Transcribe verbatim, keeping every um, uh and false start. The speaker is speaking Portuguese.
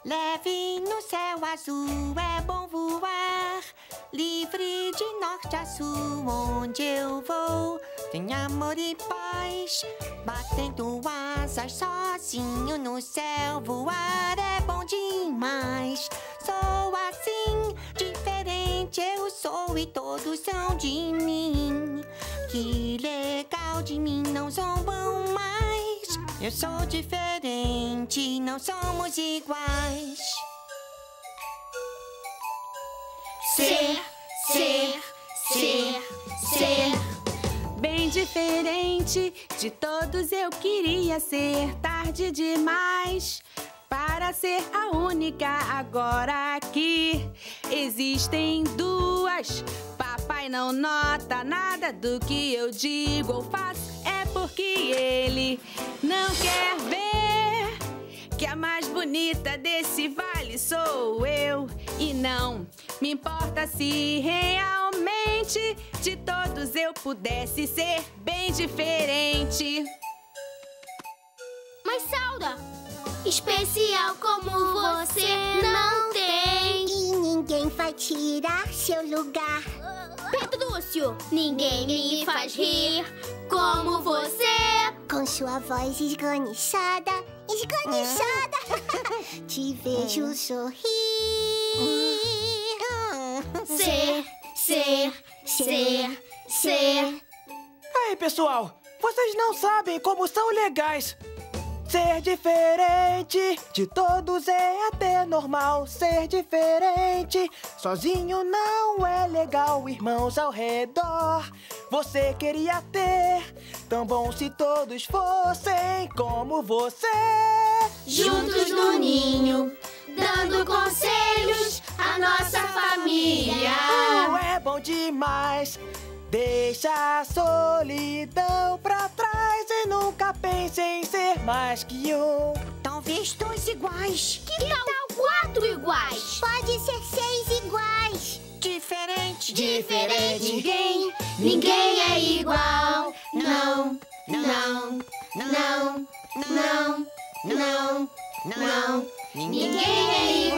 Leve no céu azul, é bom voar. Livre de norte a sul, onde eu vou. Tem amor e paz, batendo asas sozinho no céu. Voar é bom demais. Sou assim, diferente eu sou e todos são de mim. Que legal, de mim não zombam mais. Eu sou diferente, não somos iguais. Ser, ser, ser, ser. Bem diferente de todos eu queria ser. Tarde demais para ser a única agora aqui. Existem duas. Papai não nota nada do que eu digo ou faço. É porque ele não quer ver que a mais bonita desse vale sou eu. E não me importa se realmente de todos eu pudesse ser bem diferente. Mas, Sauda, especial como você não tem. E ninguém vai tirar seu lugar. Pedrúcio, ninguém me faz rir como você. Com sua voz esganiçada, esganiçada, te vejo sorrir. Ser, ser, ser, ser. Ei, pessoal, vocês não sabem como são legais. Ser diferente de todos é até normal. Ser diferente sozinho não é legal. Irmãos ao redor, você queria ter. Tão bom se todos fossem como você. Juntos no ninho, dando conselhos à nossa família. Uh, é bom demais. Deixa a solidão pra trás e nunca pense em ser mais que um. Talvez dois iguais. Que tal quatro iguais? Pode ser seis iguais. Diferente. Diferente. Ninguém, ninguém é igual. Não, não, não, não, não, não. Ninguém é igual.